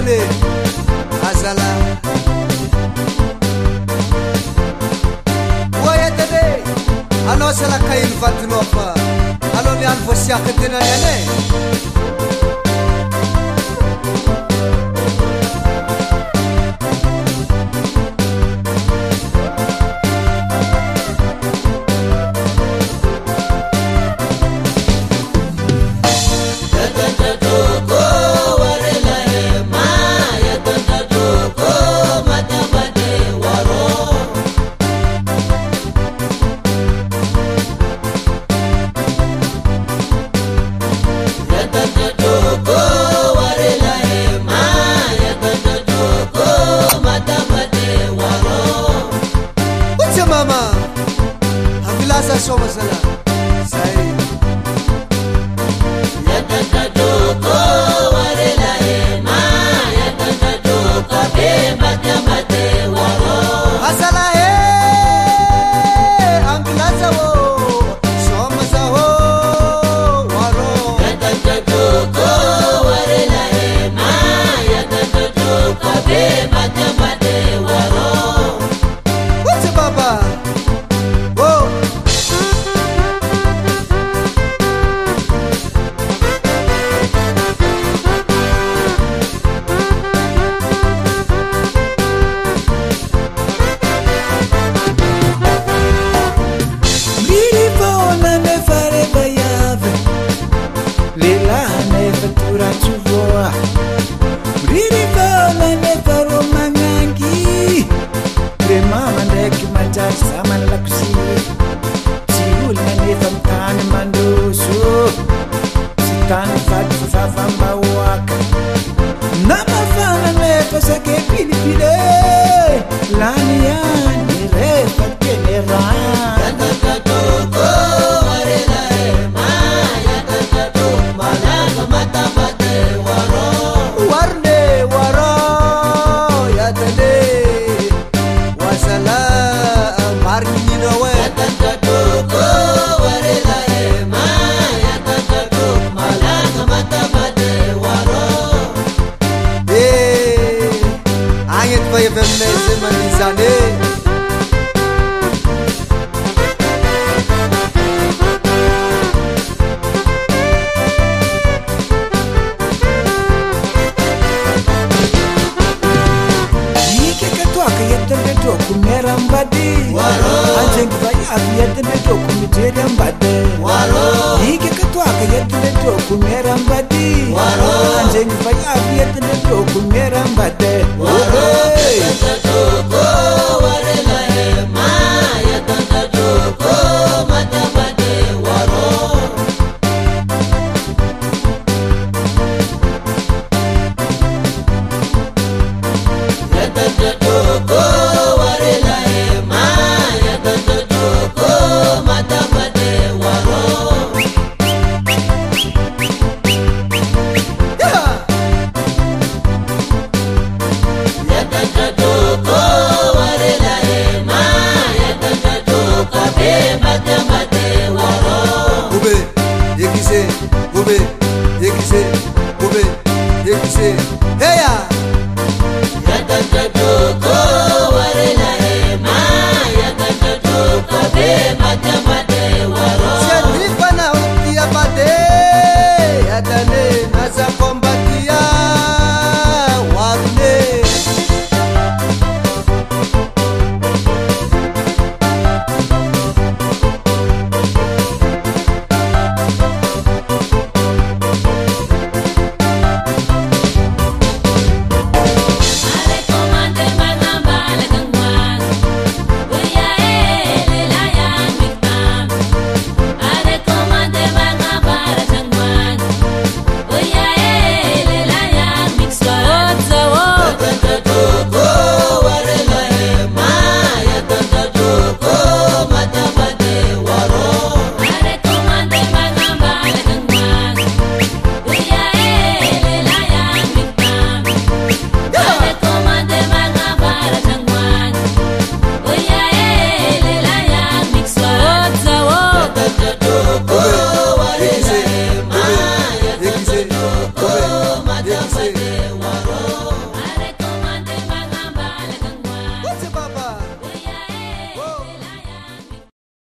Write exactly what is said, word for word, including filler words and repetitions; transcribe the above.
Yatane Azala Wa yatane Ano sala kain fatnofa Ano ni an fosia ketina yane Soma sala sai Yatandatuko warela ema Yatandatuko be mate mate waro Asala he Anglaza wo Soma sa ho waro Yatandatuko warela ema Yatandatuko be mate mate waro What's up baba Zaman lakusi Siul nanefam tan mandoso Sitan fat fafamba waka Nama fana nefa sake pili pile Lani yani refa keneran Yatandatuko warela ema Yatandatuko malaka mata mate waro Warne waro Yatane Wasala Yatandatuko warela ema Yatandatuko malaka mata mate waro Eh Ayet paye vemne zemanizane Kumerambadi waro Anjengi vaya yetende to kumiterambade waro Hike katwaka yetende to kumerambadi waro Anjengi vaya yetende to kumerambade waro Yatandatuko warela ema Yatandatuko mata mate waro Yatandatuko warela ema Yatandatuko mata mate waro Yatandatuko warela ema Yatandatuko be mate mate waro Ube Yekise Ube Yekise Ube Yekise Heya